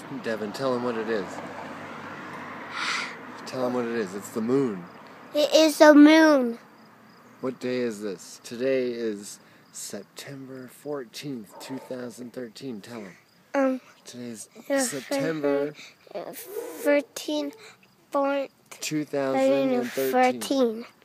Devin, tell him what it is. Tell him what it is. It's the moon. It is the moon. What day is this? Today is September 14th, 2013. Tell him. Today's September 13, 4, 2013.